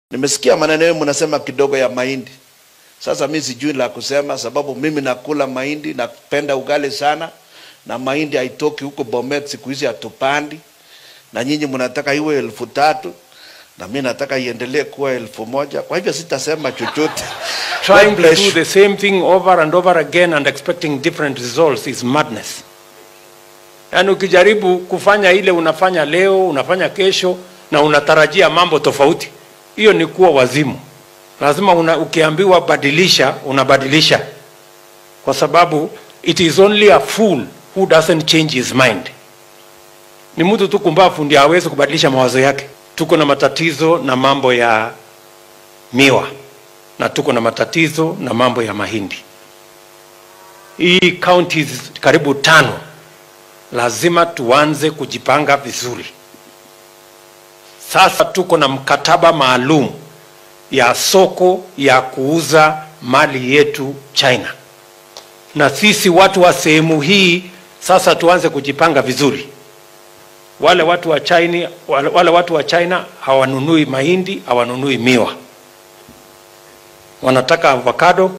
Nimesikia maneno yenu mnasema kidogo ya mahindi. Sasa mimi sijui la kusema sababu mimi nakula mahindi, napenda ugali sana na mahindi haitoki huko Bomet siku hizi hatupandi. Na nyinyi mnataka iwe 1000 na mimi nataka iendelee kuwa 1000. Kwa hivyo sitasema chochote. Trying to do the same thing over and over again and expecting different results is madness. Yani ukijaribu kufanya ile unafanya leo, unafanya kesho na unatarajia mambo tofauti, hiyo ni kuwa wazimu. Lazima ukiambiwa badilisha, unabadilisha. Kwa sababu it is only a fool who doesn't change his mind. Ni mtu tu kumbavu ndiye hawezi kubadilisha mawazo yake. Tuko na matatizo na mambo ya miwa na tuko na matatizo na mambo ya mahindi. Hii counties karibu 5 lazima tuanze kujipanga vizuri. Sasa tuko na mkataba maalum ya soko ya kuuza mali yetu China. Na sisi watu wa sehemu hii sasa tuanze kujipanga vizuri. Wale watu wa China hawanunui mahindi, hawanunui miwa. Wanataka avocado.